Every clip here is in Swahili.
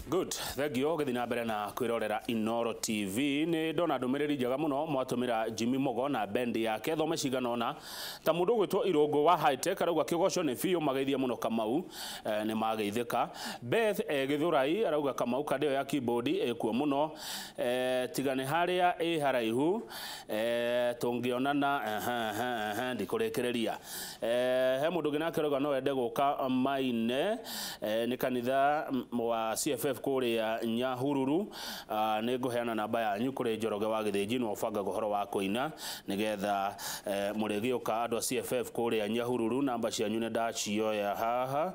Good. Thank you. Githina mbere na kwirorera Inoro TV. Ni ndona ndumiriri njega muno mwatumira Jimmy Mogo na band yake thome cigana ona ta mundu gwitwo Irungu wa High Tech arauga kigoco ni fiu mageithia muno Kamau ni mageithika. Beth Githurai arauga Kamau kadeo ya keyboard ekuo muno tigane haria haraihu tungionana ndikurekereria he mundu ginake arauga no ende guka Maine ni kanitha wa CFF kuria Nyahururu ni nguheana namba yanyu kuri Njoroge wa Githinji no banga gohoro wa kuina nigetha muregioka andu a CFF kuria Nyahururu namba cianyu ne ndacioya haha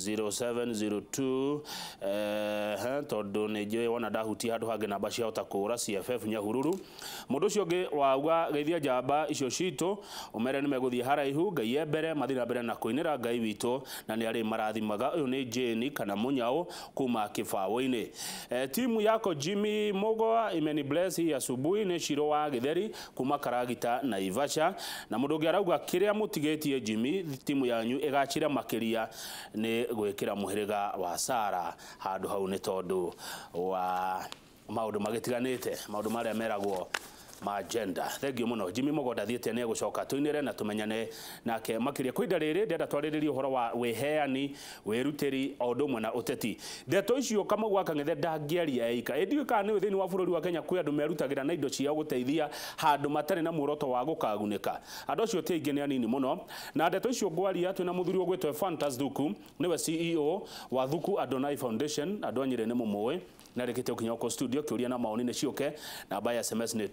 0702 tondu ni njoe wona ndahuti handu hangi namba ciahota kura CFF Nyahururu mundu ucio ngi wauga geithia njamba icio citu umere ni meguthie haraihu ngai embere mathira mbere na kuinira ngai witu na ni ari marathimaga uyu ni Jane kana Munyao kuma Kifawo-ini. Timu yako Jimmy Mogo imeni bless hii asubuhi ni Shiro wa Githeri kuma Karagita na Ivasha na mundu ungi arauga kiria mutigetie Jimmy timu yanyu igachira makiria ni gwikira muhiriga wa Sara handu hau ni tondu wa maundu magitiganite maundu maria meragwo magenda. Thank you muno Jimmy Mogo ndathiete ne gucoka tuinire na tumenyane nake makiria kwinda riri ndenda twariririe uhoro wa weheani weruteri odumwe na uteti ndeto icio Kamau wa Kang'ethe ndangiaria eika endiwe kana ni withini wa bururi wa Kenya kwi andu merutagira na indo cia guteithia handu matari na muoroto wa gukaguneka andu acio ti aingi ni anini muno na ndeto icio ngwaria twina muthuri ogwetwe Fantas Thuku niwe CEO wa Thuku Adonai Foundation andu anyire ni mumwe na rekete ukinya uko studio kiuria na maoni ne cioke na baya SMS ni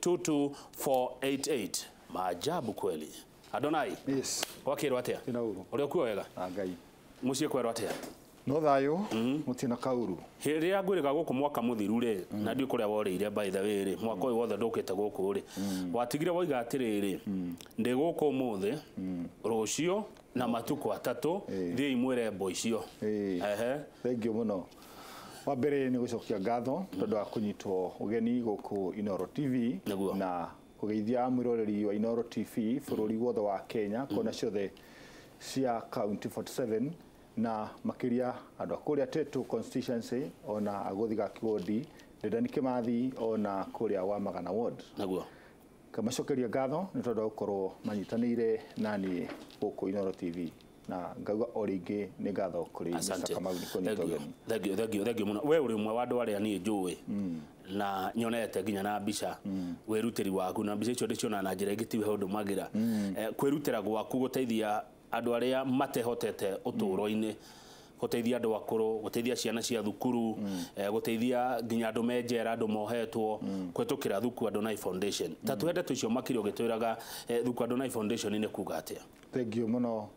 22488 maajabu kweli Adonai. Yes. Wakirwa atia uri kuo wega ngai mucie kwerwa atia no thayo mutina kauru hiria ngwiriga guku mwaka muthiru ri na ndi kuria woreire by the way ri mwaka uyu wothe ndukite guku ri watigire woiga atiriri ndi guku muthi rucio na matuko atatu thie imwire mbo icio thank you muno wa mbere ni gucokia ngatho tondu wa kunyitwo ugeni guku Inoro TV na kugeithia mwiroreri wa Inoro TV bururi wothe wa Kenya kona ciothe cia County 47 na makiria andu akuria Tetu constituency ona aguthiga Kigondi Dedan Kimathi ona kuria wa Magana ward naguo kamacokeria ngatho ni tondu gukorwo manyitanire nani guku Inoro TV na ngauga oringi ni ngatho kuri Kamau ni kunyitogeni. Thank you muno we uri mwe wa andu aria ni njui na nyonete nginya na mbica weruteri waku na mbica icio ndicio na njira ingitiwe hondu magira kwirutira gwaku guteithia andu aria matehotete uturo-ini guteithia andu akuru guteithia ciana cia thukuru guteithia nginya andu menjera andu mohetwo kwetukira Thuku Adonai Foundation tatuhende tucio makirio gitwiraga Thuku Adonai Foundation ni kuga atia. Thank you muno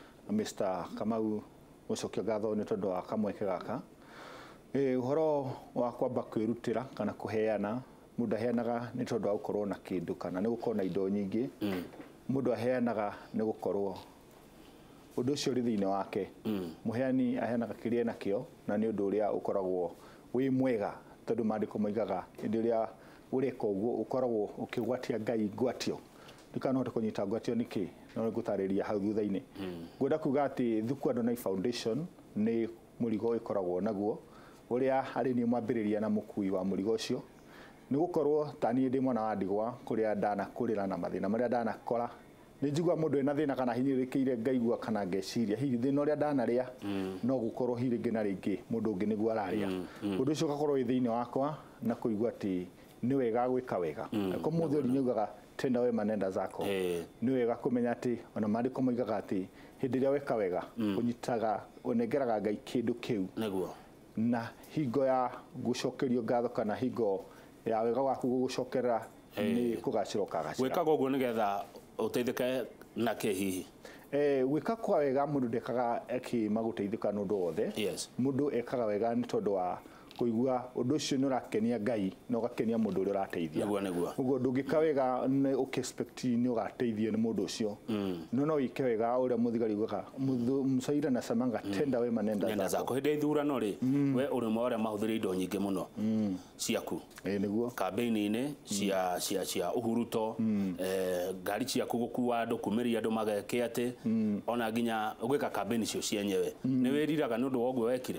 Mr. Kamau gucokia ngatho ni tondu wa kamweke gaka uhoro wa kwamba kwirutira kana kuheana mundu aheanaga ni tondu wa gukorwo na kindu kana ni gukorwo na indo nyingi mundu aheanaga ni gukorwo undu ucio ri thiine wake muheani aheanaga kiria nakio na ni undu uria ukoragwo wi mwega tondu maandiko moigaga indi uria ureka uguo ukoragwo ukigwatia ngai ngwatio ndikanote kunyita ngwatio niki no ngutariria hau thutha-ini ngwenda kuga ati Thuku Adonai Foundation ni murigo ikoragwo naguo uria ari ni mwambiriria na mukui wa murigo ucio ni gukorwo tani ndi mwana wa ndigwa kuria ndana kurira na mathina maria ndanakora ni njigwa mundu ena thina kana hinyirikiire ngaigua kana ngeciria hihi thina uria ndanaria no gukorwo hihi ringi na ringi mundu ungi niguo araria undu ucio gakorwo thiine wakwa na kuigua ati ni wega gwika wega ko muthe uri nyugaga tenda wema nenda zako ni wega kumenya ati ona maandiko moigaga ati hindi ria weka wega unyitaga unengeraga ngai kindu kiu naguo na hingo ya gucokerio ngatho kana hingo ya wega waku gucokerera ni kugacirokaga wekaga uguo nigetha uteithike na kehihi wika kwa wega mundu ndekaga maguteithika nundu wothe mundu ekaga wega ni tondu wa kuigua undu ucio ni urakenia ngai no gakenia mundu uria urateithia uguo ndungika wega ni ukiexpect ni ugateithio ni mundu ucio no wike wega uria muthigari ugaga musaira na samanga tenda wema nenda zako hindi ithurano ri we uri mwe uria mahuthirie indo nyingi muno ciaku niguo campaign-ini cia uhuruto ngari ciaku gukua andu kumiria andu mageke ati ona nginya gwika campaign cio cienyewe ni wiriraga ni undu wa uguo wekire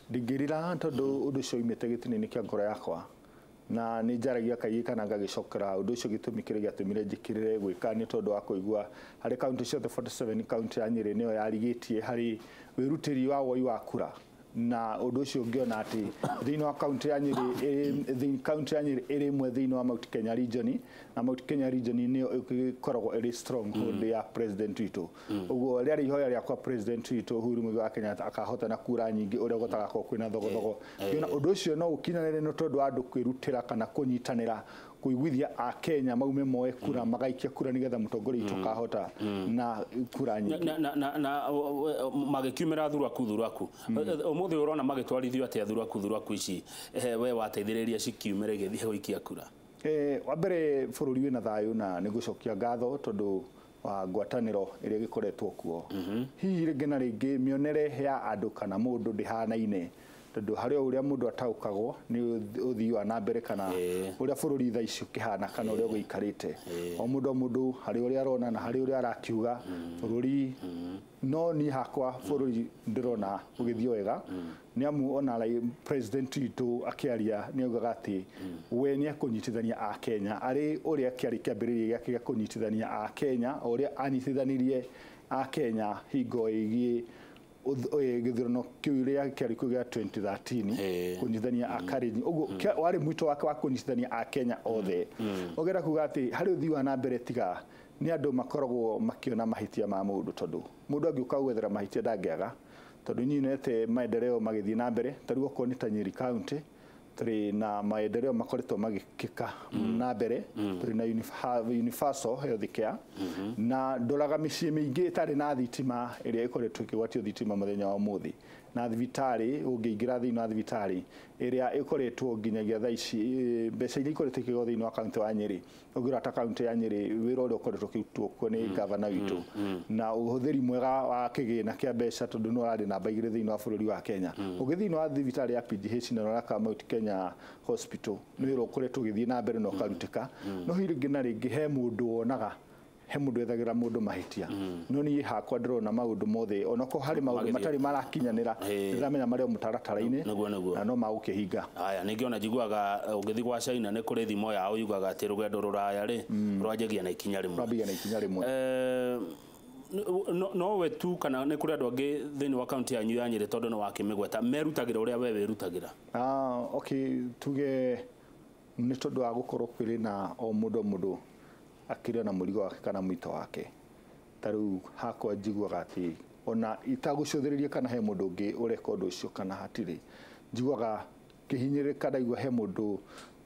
ndingirira tondu undu ucio imite gitini-ini kia ngoro yakwa na ni njaragia kaigi kana ngagicokera undu ucio gitumi kiria giatumire njikirire gwika ni tondu wa kuigua hari kaunti ciothe 47 kaunti ya Nyeri niyo yarigitie hari wirutiri wa woi wa kura na undu ucio ungiona ati thiini wa kaunti ya Nyeri kaunti ya Nyeri iri imwe thiini wa Mount Kenya region na Mount Kenya region niyo ikoragwo iri stronghold ya president witu uguo riari ihoya riakwa president witu Uhuru Muigai wa Kenyatta akahota na kura nyingi uria gutaga ko kwina thogothogo kiona undu ucio no ukinyanire no tondu andu kwirutira kana kunyitanira kuiguithia a Kenya maume moe kura magaikia kura nigetha mutongoria tukahota na kura nyingi na magikiumira thuraku umuthi urona magitwarithio atia thuraku ici we wateithiriria cikiumire githie guikia kura wa mbere bururi wina thayu na nigucokia ngatho tondu wa ngwataniro iria gikoretwo kuo hihi ringi na ringi mionere ya andu kana mundu ndihanaine tondu hari uria mundu ataukagwo ni uthii wa na mbere kana uria bururi tha icio kihana kana uria guikarite o mundu hari uria arona na hari uria arakiuga bururi no ni hakwa bururi ndirona ugithio wega ni amu ona president witu akiaria ni ugaga ati we ni akunyitithania a Kenya ari uria kiari kiambiriria gya kunyitithania a Kenya uria anyitithanirie a Kenya hingo igie githurano kiuria kiari kugia 2013 kunyithania akarini uguo wari mwito wake wa kunyithania a Kenya othe ogera kuga ati hari uthii wa na mbere tiga ni andu makoragwo makiona mahitia ma mundu tondu mundu angiuka gwethera mahitia ndangĩaga tondu nyinete maendeleo magithii na mbere tarigo ko ni ta Nyeri county turi na maendeleo makoretwo magikika na mbere turi na universal health care na ndoraga micii mingi itari na thitima iria ikoretwo ikigwatio thitima muthenya wa muthi na thibitari ungiingira thiini wa thibitari iria ikoretwo nginyagia thaa ici mbeca iria ikoretwo ikigwo thiini wa kaunti wa Nyeri ugira ta kaunti ya Nyeri wira uria ukoretwo ukirutwo kuo ni gavana witu na uhuthiri mwega wa kigina kia mbeca tondu no ari namba igire thiini wa bururi wa Kenya ugithiini wa thibitari ya PGH na Roraka Mount Kenya Hospital ni wira ukoretwo ugithii na mbere no karutika no hiringi na ringi he mundu wonaga he mundu ethagira mundu mahitia no ni hakwa ndirona maundu mothe onako hari maundu matari marakinyanira ndiramenya mario mutaratara-ini na no magukihinga aya ningiona jiguaga ugithi gwa China ni kuri thimo yao yugaga ati rugendo ruraya ri rwajegia na ikinya rimwe no we tu kana ni kuri andu angi thiini wa kaunti yanyu ya Nyeri tondu no wakimigweta merutagira uria we wirutagira okay tuge ni tondu wa gukorwo kwiri na o mundu akiria na murigo wake kana mwito wake taru hakwa njiguaga ati ona itagucuthiriria kana he mundu ungi ureka undu ucio kana hatiri njiguaga kihinyirika ndaigua he mundu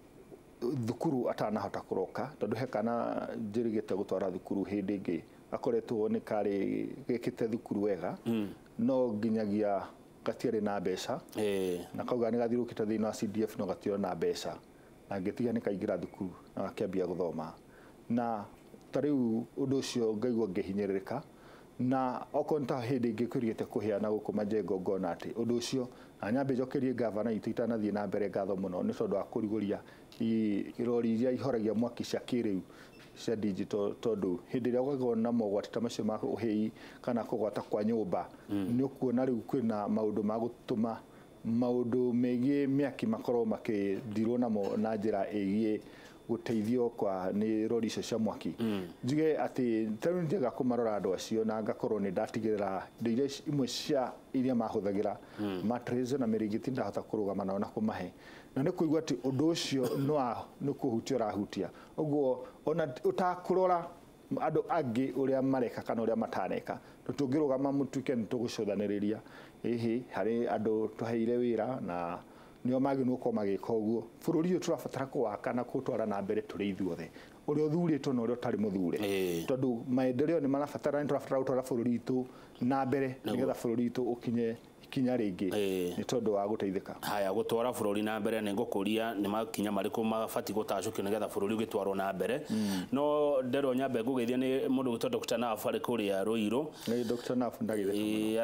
thukuru atanahota kuroka tondu he kana njirigite gutwara thukuru hindi ingi akoretwo ni kari gikite thukuru wega no nginyagia gatiari na mbeca na kauga ni gathirukite thiini wa CDF no gatio na mbeca na ngitiga ni kaingira thukuru na gakiambia guthoma na tariu undu ucio ngaigua ngihinyiririka na okonta hindi ngikuriete kuhiana guku majengo ngona ati undu ucio na nyambe njokerie gavana itu itanathie na mbere ngatho muno ni tondu wa kuriguria irori iria ihoragia mwaki cia kiriu cia digital tondu hindi ria gwagwo na mogwati ta macio ma uhii kana kugwata kwa nyumba ni ukuona riu kwina maundu ma gutuma maundu megie miaki makorwo makidirwo namo na njira igie guteithio kwa ni rori icio cia mwaki njuge ati taru njega kumarora andu acio na ngakorwo ni ndatigirira indo iria imwe cia iria mahuthagira matreze na mirigiti ndahota kurugama nao na kumahe na ni kuigua ati undu ucio no kuhutia rahutia uguo ona utakurora andu angi uria mareka kana uria mataneka tungirugama mutuke ni tugucuthaniriria hihi hari andu tuheire wira na nio maginu ko magika uguo bururi uyu turabatara kuwaka na kutwara na mbere turi ithuothe uria uthuritwo na uria utari muthure tondu maendeleo ni marabatara turabatara gutwara bururi itu na mbere nigetha bururi itu ukinye ikinya ringi ni tondu wa guteithika haya gutwara bururi na mbere ni ngukuria ni makinya mariku mabati gutacukio nigetha bururi ugitwarwo na mbere no ndero nyambe ngugeithia ni mundu gitwa Dr. Naf ari kuria Ruiru ni Dr. Naf ndagire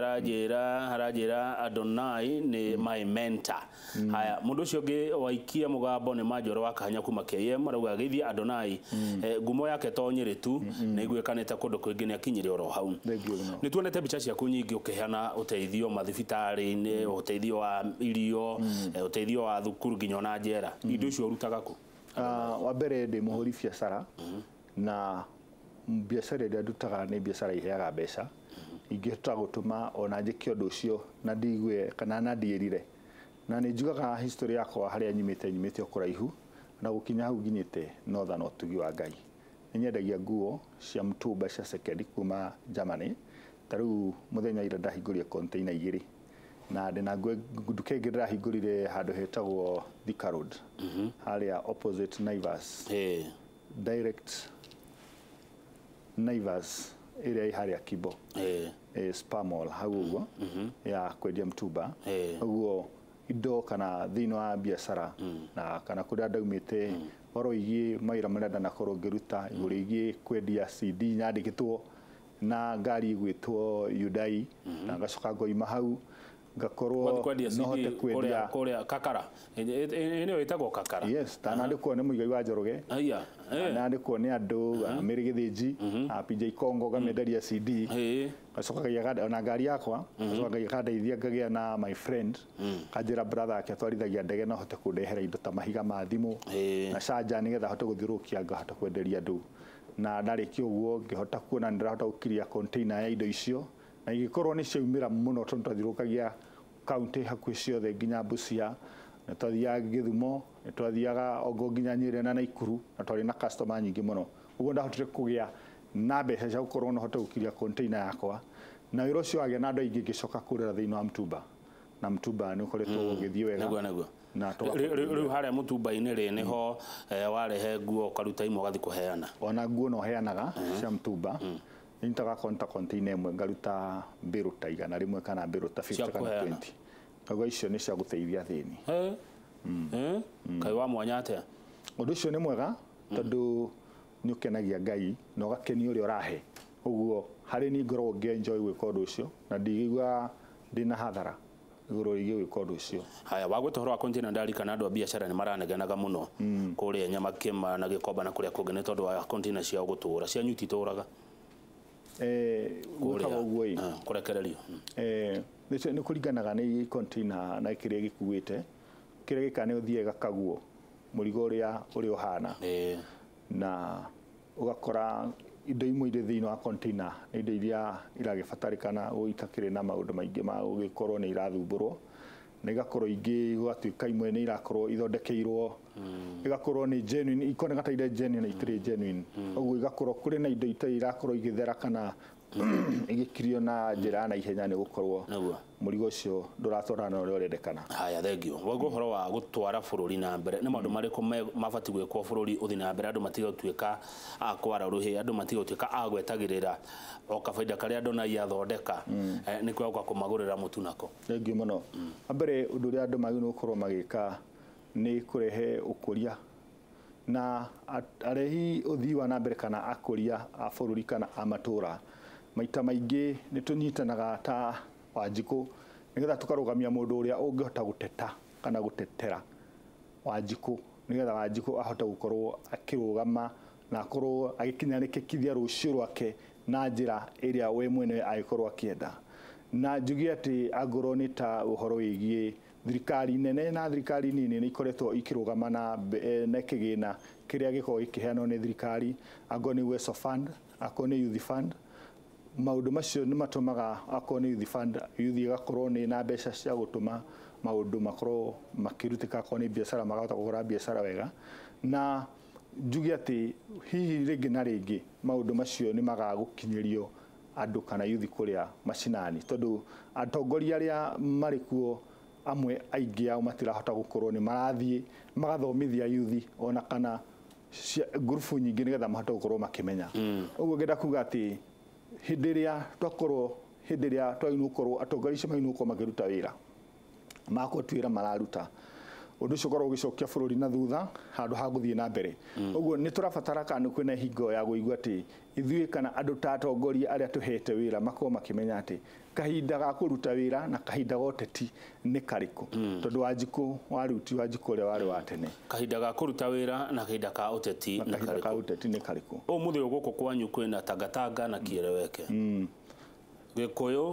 arajira Adonai ni my mentor haya mundu ucio ngi waikia mugambo ni majoro wa kanya kuma KM arauga geithia Adonai ngumo yake to Nyeri tu ni igwekanite kundu kwingi ni akinyire oro hau ni tuonete bicha ciaku nyingi ukiheana uteithio mathibita mathibitarĩ-inĩ ũteithio wa irio ũteithio wa thukuru nginya na njera indo icio ũrutaga kũ? Wa mbere ndĩ mũhũri biacara na biacara ĩrĩa ndutaga nĩ biacara iheaga mbeca ingĩhota gũtũma ona njĩke ũndũ ũcio na ndigue kana na ndiĩrire na nĩ njugaga history yakwa harĩa nyumĩte o kũraihu na gũkinya hau nginyĩte notha na ũtugi wa Ngai. Nĩ nyendagia nguo cia mtumba cia second kuma Germany. Ta rĩu mũthenya ira ndahingũrire container 2 na ndĩna nduka ĩngĩ ndĩrahingũrire handũ hetagwo Thika Road harĩa opposite Naivas direct Naivas ĩrĩa ĩ harĩa Kibo Spa Mall hau ũguo ya kwendia mtumba ũguo indo kana thĩinĩ wa biacara na kana kũrĩa ndaumĩte oro igie mawĩra marĩa ndanakorwo ngĩruta igũrũ igie kwendia CD nyandĩkĩtwo na ngari ĩgwĩtwo Hyundai na ngacoka ngoima hau ngakorwo nohote kwendia kũrĩa Kakara nĩyo ĩtagwo Kakara. Yes, tanandĩkwo nĩ mũigai wa Njoroge nandĩkwo nĩ andũ Mĩrĩ Gĩthĩnji PJ Kongo ngamenderia CD gacoka ngaiga ona ngari yakwa gacoka ngaiga ndeithia ngagĩa na my friend kanjĩra brother ake atwarithagia ndege no hote kũndehera indo ta mahiga ma thimũ na charger nĩgetha hote gũthiũrũkia ngahota kwenderia andũ na ndarĩkia ũguo ngĩhota kuona nĩndĩrahota gũkiria container ya indo icio na igĩkorwo nĩ ciaumĩra mũno tondũ twathiũrũkagia kaunti hakuhĩ ciothe nginya Busia na twathiaga Gĩthumo na twathiaga Ongo nginya Nyĩrĩ na Naikuru na twarĩ na customer nyingĩ mũno ũguo ndahotire kũgĩa na mbeca cia gũkorwo no hote gũkiria container yakwa na wĩra ũcio wagĩa na andũ aingĩ ngĩcoka kũrĩra thĩinĩ wa mtumba na mtumba nĩ ũkoretwo ũgĩthiĩ wega na rĩu harĩa mũtumba-inĩ rĩ nĩho warehe nguo ũkaruta imwe ũgathiĩ kũheana ona nguo no heanaga cia mtumba nitaga container ĩmwe ngaruta mbĩrũ ta 100 kana mbĩrũ ta 50 kana 20 kauga icio nĩ cia gũteithia thĩni kai wa mwanya atĩa ũndũ ũcio nĩ mwega tondũ nĩ ũkenagia Ngai na ũgakenia ũrĩa ũrahe ũguo harĩ niĩ ngoragwo ngĩenjoy gwĩka ũndũ ũcio na ndigigua ndĩna hathara igũrũ rĩgiĩ gwĩka ũndũ ũcio. Haya wagwĩte ũhoro wa container ndarikana andũ a biacara nĩ maraneganaga mũno kũrĩa Nyamakĩma na Gĩkomba na kũrĩa kũngĩ nĩ tondũ wa container cia gũtũũra cianyu ititũũraga gwĩkaga ũguo ĩ kũrekererio nĩ kũringanaga nĩ container na kĩrĩa gĩkuĩte kĩrĩa gĩkane ũthiĩ gakaguo mũrigo ũrĩa ũhana na ũgakora indo imwe irĩ thĩinĩ wa container nĩ indo iria iragĩbatarĩkana itakĩrĩ na maũndũ maingĩ ma gũgĩkorwo nĩ irathumbũrwo na igakorwo ingĩ gwatuĩka imwe nĩ irakorwo ithondekeirwo igakorwo nĩ genuine ikoneka ta irĩ genuine na itirĩ genuine ũguo igakorwo kũrĩ na indo itarĩ irakorwo igĩthera kana igĩkirio na njĩra na ihenya nĩ gũkorwo mũrigo ũcio ndũratwarana na ũrĩa ũrendekana. Haya thengio wauga ũhoro wa gũtwara bũrũri na mbere nĩ maũndũ marĩkũ mabatiĩ gwĩkwo bũrũri ũthiĩ na mbere andũ matige gũtuĩka a kwara rũhĩ andũ matige gũtuĩka a gwetagĩrĩra o kabaida karĩa andũ na iathondeka nĩ kwagũka kũmagũrĩra mũtu nako. Thengio mũno wa mbere ũndũ ũrĩa andũ magĩrĩirwo gũkorwo magĩka nĩ kũrehe ũkũria na arehi ũthii wa na mbere kana akũria a bũrũri kana a matũũra maita maingĩ nĩ tũnyitanaga ta Wanjikũ nĩgetha tũkarũgamia mũndũ ũrĩa ũngĩhota gũteta kana gũtetera Wanjikũ nĩgetha Wanjikũ ahote gũkorwo akĩrũgama na akorwo agĩkinyanĩkĩkithia rũciũ rwake na njĩra ĩrĩa we mwene agĩkorwo akĩenda na njugie atĩ angorwo nĩ ta ũhoro wĩgiĩ thirikari nene na thirikari nini nĩ ikoretwo ikĩrũgama na kĩgĩna kĩrĩa gĩkoragwo gĩkĩheanwo nĩ thirikari angorwo nĩ Uwezo Fund akorwo nĩ Youth Fund maũndũ macio nĩ matũmaga akorwo nĩ Youth Fund youth igakorwo nĩ na mbeca cia gũtũma maũndũ makorwo makĩrutĩka akorwo nĩ biacara makahota kũgũra biacara wega na njuge atĩ hihi rĩngĩ na rĩngĩ maũndũ macio nĩ magagũkinyĩrio andũ kana youth kũrĩa macinani tondũ atongoria arĩa marĩ kuo amwe aingĩ ao matirahota gũkorwo nĩ marathiĩ magathomithia youth ona kana ngurubu nyingĩ nĩgetha mahote gũkorwo makĩmenya ũguo ngenda kuga atĩ hĩndĩ ĩrĩa twakorwo hĩndĩ ĩrĩa twagĩrĩirwo gũkorwo atongoria acio magĩrĩirwo gũkorwo makĩruta wĩra makũruta wĩra mararuta ũndũ ũcio ũkorwo ũgĩcokia bũrũri na thutha handũ ha gũthiĩ na mbere ũguo nĩ tũrabatara kana kwĩna hingo ya gũigua atĩ ithuĩ kana andũ ta atongoria arĩa tũhete wĩra makorwo makĩmenya atĩ kahinda ga kũruta wĩra na kahinda ga ũteti nĩ karĩkũ tondũ Wanjikũ waruti Wanjikũ ũrĩa warĩ wa tene kahinda ga kũruta wĩra na kahinda ka ũteti nĩ karĩkũ ũmũthĩ gũkũ kwanyu kwĩna tangatanga na Kieleweke Gĩkũyũ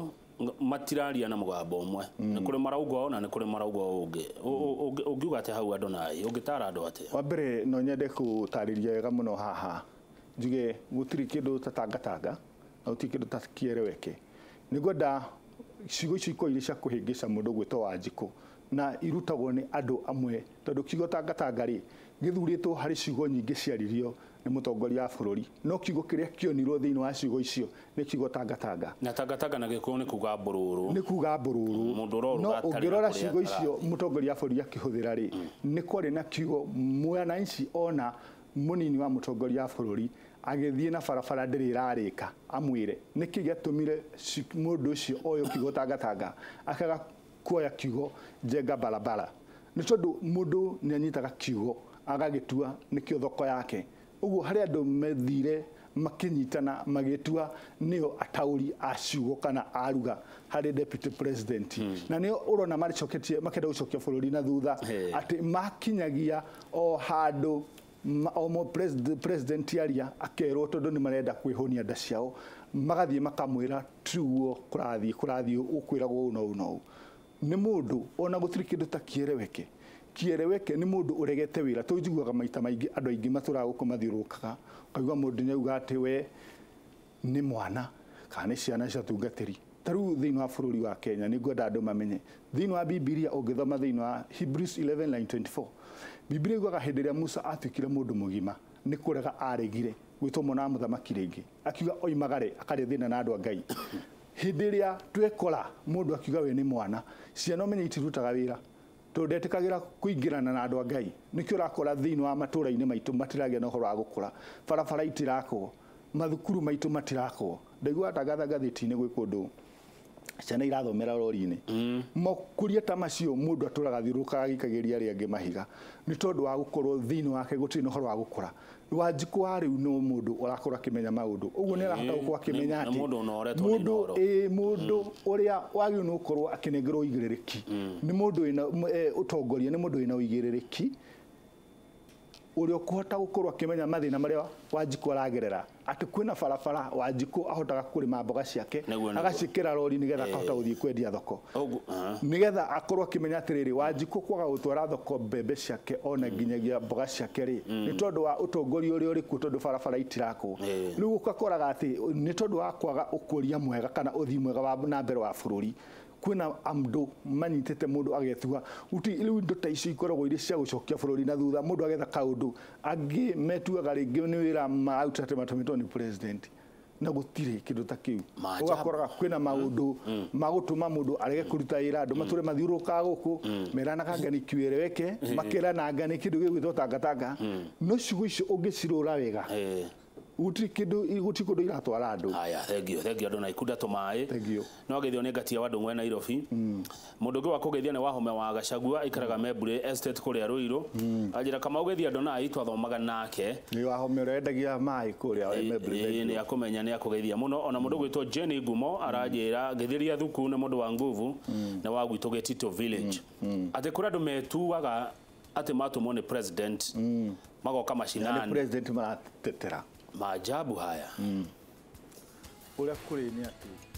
matiraria na mugambo umwe ni kuri maraugo na ni kuri maraugo ungiuga ate hau Adonai ungitara andu ate wa mbere no nyende gutariria wega muno haha njuge gutiri kindu tatangatanga na gutiri kindu takiereweke nigwenda ciugo icio iko iria cia kuhingica mundu gwitwo Wanjiku na irutagwo ni andu amwe tondu kiugo tangatanga ri githuritwo hari ciugo nyingi ciaririo ni mutongoria wa bururi no kiugo kiria kionirwo thiini wa ciugo icio ni kiugo tangatanga na tangatanga na gikuyu ni kuga mbururu mundu no ungirora ciugo icio mutongoria wa bururi akihuthira ri ni kwari na kiugo mwananchi ona munini wa mutongoria wa bururi agithie na barabara ndirirarika amwire niki gatumire mundu ucio oyo kiugo tangatanga akaga kuoya kiugo njenga barabara ni tondu mundu ni anyitaga kiugo agagitua nikio thoko yake uguo hari andu methire makinyitana magitua nio atauri a ciugo kana aruga hari deputy president na nio urona maricoketie makenda gucokia bururi na thutha ati makinyagia o handu o president aria akerwo tondu ni marenda kwihonia nda ciao magathie makamwira tuo kurathie ukwiragwo no ni mundu ona gutiri kindu takiereweke ni mundu uregete wira tujiguaga maita maingi andu aingi matura gukoma thiurukaga kaigwa mundu ni uga ati we ni mwana kana ciana cia tungatiri taru thiini wa bururi wa Kenya ni gwenda andu mamenye thiini wa Biblia ungithoma thiini wa Hebrews 11:24 Biblia igwaga hindi ria Musa atwikire mundu mugima ni kurega aregire gwitwo mona muthamaki ringi akiuga oimagare akari thina na andu a Ngai hindi ria twekora mundu akiuga we ni mwana ciana menye itirutaga wira tondetikagira kuingirana na andu a Ngai nikio rakora thiini wa matura-ini maitu matiragia na uhoro wa gukura barabara itirako mathukuru maitu matirako ndaigua tangatha ngathiti-ini gwi kundu ciana irathomera rori-ini mokuria ta macio mundu aturaga thiurukaga gikagiria ri angi mahiga ni tondu wa gukorwo thiini wake gutiri na uhoro wa gukura Wanjiku wa riu no mundu urakora kimenya maundu uguo ni arahota gukwa kimenya ati mundu uria wagi no ukorwo akinengerwo igiririki ni mundu ina utongoria ni mundu ina uigiririki uria kuhota gukorwo akimenya mathina maria Wanjiku aragerera ati kwina barabara Wanjiku ahotaga kurima mboga ciake agacikira rori nigetha akahota guthii kwendia thoko nigetha akorwo akimenya atiriri Wanjiku kwaga gutwara thoko mbembe ciake ona nginyagia mboga ciake ri ni tondu wa utongoria uria uri ku tondu barabara itirako riu ukakoraga ati ni tondu wa kwaga ukuria mwega kana uthii mwega wa na mbere wa bururi kwina amdo manyitete mundu agetua uti riu indo ta icio ikoragwo iri cia gucokia bururi na thutha mundu agetha kaundu angi metuaga ringi ni wira mautate matumitwo ni president na gutire kindu ta kiu ugakoraga kwina maundu magutuma mundu arege kuruta wira andu mature mathiuruka guku meranaga ngani kiwereweke makirana ngani kindu gigwitwo tangatanga no ciugo icio ungicirura wega uti kundu iratwara andu aya thank you Adonai kuda tomai no gethio ni ngatia wandu ngwe Nairobi mundu ngi wa kugethia ni Wahome wa Gachagua ikaraga Mebure estate kuria Ruiru ajira kama ugethia Adonai twathomaga nake ni Wahome urendagia mai kuria Mebure ni akumenya ni akugethia muno ona mundu gwitwo Jenny Ngumo arajira gethiria thuku na mundu wa nguvu na wa gwitwo Getito village ate kura andu metuaga ate matumwo ni president magoka mashinani ni president maratetera maajabu haya uria kuri ni ati